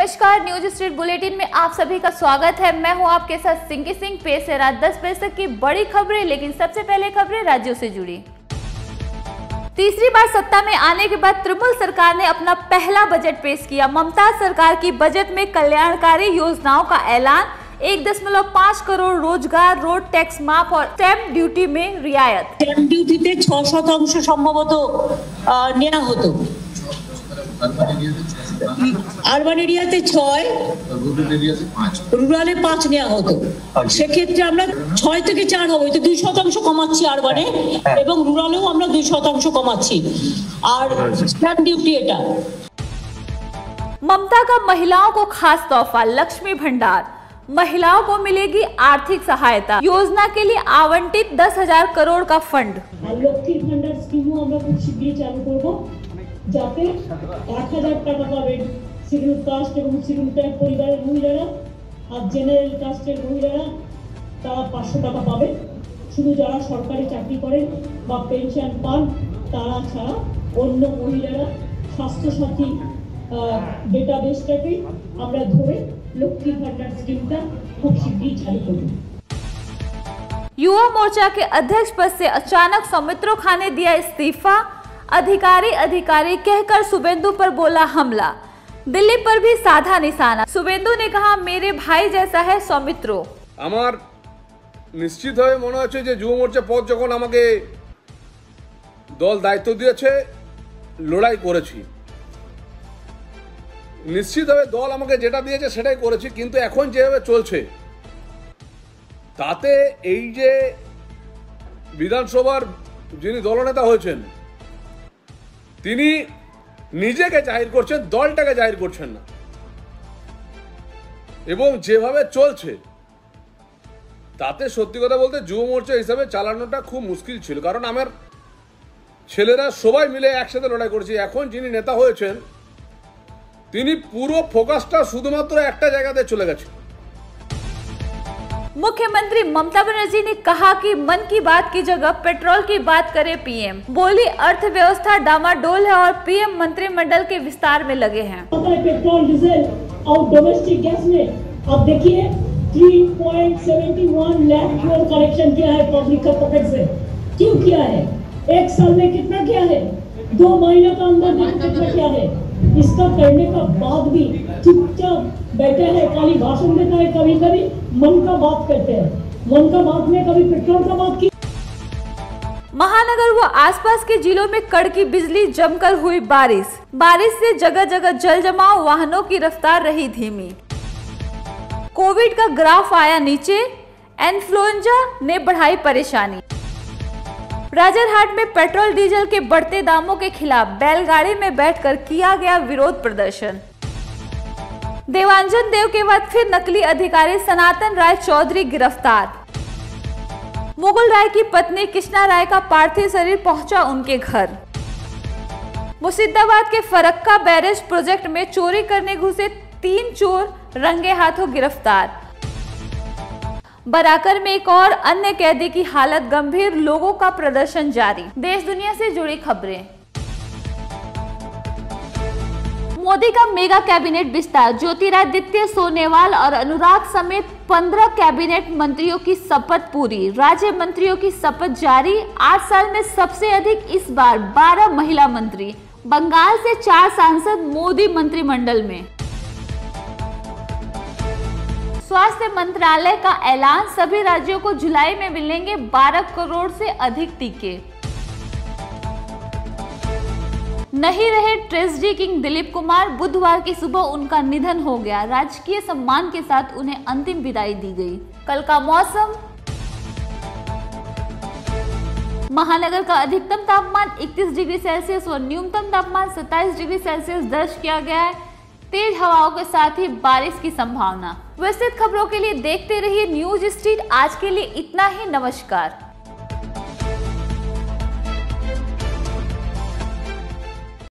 नमस्कार, news street bulletin में आप सभी का स्वागत है। मैं हूं आपके साथ सिंकी सिंह। पेश है रात 10 बजे तक की बड़ी खबरें, लेकिन सबसे पहले खबरें राज्यों से जुड़ी। तीसरी बार सत्ता में आने के बाद तृणमूल सरकार ने अपना पहला बजट पेश किया। ममता सरकार की बजट में कल्याणकारी योजनाओं का ऐलान, 1.5 करोड़ रोजगार, रोड टैक्स माफ और स्टैम्प ड्यूटी में रियायत। स्टैम्प ड्यूटीতে 6% সম্ভবত নেওয়া হতো, আরবান এরিয়াতে 6, রুরালে 5 নেওয়া হতো। সেক্ষেত্রে আমরা 6 থেকে 4 হবো, তো 2% কমাচ্ছি আরবানে এবং রুরালেও আমরা 2% কমাচ্ছি। আর স্ট্যাম্প ডিউটি এটা। ममता का महिलाओं को खास तोहफा, लक्ष्मी भंडार, महिलाओं को मिलेगी आर्थिक सहायता। योजना के लिए आवंटित 10,000 करोड़ का फंड। লক্ষ্মীর ভান্ডার স্কিমও আমরা খুব শীঘ্রই চালু করব, যাতে 1,000 টাকা পাবেন শিডিউল কাস্ট এবং শিডিউল ট্রাইব পরিবারের মহিলারা, আর জেনারেল কাস্টের মহিলারা তারা 500 টাকা পাবেন। শুধু যারা সরকারি চাকরি করেন বা পেনশন পান তারা ছাড়া অন্য মহিলারা স্বাস্থ্য সাথী डेटाबेसটাকে আমরা ধরে লক্ষ্মী ভান্ডার স্কিমটা খুব শীঘ্রই চালু করব। युवा मोर्चा के अध्यक्ष पद से अचानक सौमित्रो खां ने दिया इस्तीफा। अधिकारी कहकर शुभेंदु पर बोला हमला। दिल्ली पर भी साधा निशाना। शुभेंदु ने कहा मेरे भाई जैसा है सौमित्रो। আমার নিশ্চিতভাবে মনে হচ্ছে যে যুব মোর্চা পদ যখন আমাকে দল দায়িত্ব দিয়েছে, লড়াই করেছি। নিশ্চিতভাবে দল আমাকে যেটা দিয়েছে সেটাই করেছি, কিন্তু এখন যেভাবে চলছে তাতে এই যে বিধানসভার যিনি দলনেতা হয়েছেন তিনি নিজেকে জাহির করছেন, দলটাকে জাহির করছেন না। এবং যেভাবে চলছে তাতে সত্যি কথা বলতে যুব মোর্চা হিসাবে চালানোটা খুব মুশকিল ছিল, কারণ আমার ছেলেরা সবাই মিলে একসাথে লড়াই করেছি। এখন যিনি নেতা হয়েছেন তিনি পুরো ফোকাসটা শুধুমাত্র একটা জায়গাতে চলে গেছে। मुख्यमंत्री ममता बनर्जी ने कहा कि मन की बात की जगह पेट्रोल की बात करे पीएम। बोली अर्थव्यवस्था डामाडोल है और पीएम मंत्रिमंडल के विस्तार में लगे हैं। पेट्रोल डीजल और डोमेस्टिक गैस में अब देखिए 3.71 लाख करोड़ कलेक्शन किया है पब्लिक का पॉकेट से। क्यों किया है? 1 साल में कितना किया है? 2 महीने का अंदर कितना किया है? इसका करने का बाद भी चुपचाप बैठे हैं, खाली भाषण देता है, कभी कभी मन का बात करते हैं। मन का बात में कभी पेट्रोल का बात की। महानगर व आसपास के जिलों में कड़की बिजली, जमकर हुई बारिश से जगह जगह जल जमाव, वाहनों की रफ्तार रही धीमी। कोविड का ग्राफ आया नीचे, इन्फ्लुएंजा ने बढ़ाई परेशानी। राजरहाट में पेट्रोल डीजल के बढ़ते दामों के खिलाफ बैलगाड़ी में बैठकर किया गया विरोध प्रदर्शन। देवांजन देव के बाद फिर नकली अधिकारी सनातन राय चौधरी गिरफ्तार। मुगल राय की पत्नी कृष्णा राय का पार्थिव शरीर पहुंचा उनके घर। मुर्शिदाबाद के फरक्का बैरेज प्रोजेक्ट में चोरी करने घुसे 3 चोर रंगे हाथों गिरफ्तार। बराकर में एक और अन्य कैदी की हालत गंभीर, लोगों का प्रदर्शन जारी। देश दुनिया से जुड़ी खबरें। मोदी का मेगा कैबिनेट विस्तार, ज्योतिरादित्य सोनेवाल और अनुराग समेत 15 कैबिनेट मंत्रियों की शपथ पूरी। राज्य मंत्रियों की शपथ जारी। 8 साल में सबसे अधिक इस बार 12 महिला मंत्री। बंगाल से 4 सांसद मोदी मंत्रिमंडल में। स्वास्थ्य मंत्रालय का ऐलान, सभी राज्यों को जुलाई में मिलेंगे 12 करोड़ से अधिक टीके। नहीं रहे ट्रेजेडी किंग दिलीप कुमार, बुधवार की सुबह उनका निधन हो गया। राजकीय सम्मान के साथ उन्हें अंतिम विदाई दी गई। कल का मौसम, महानगर का अधिकतम तापमान 31 डिग्री सेल्सियस और न्यूनतम तापमान 27 डिग्री सेल्सियस दर्ज किया गया है। तेज हवाओं के साथ ही बारिश की संभावना। विस्तृत खबरों के लिए देखते रहिए न्यूज स्ट्रीट। आज के लिए इतना ही, नमस्कार।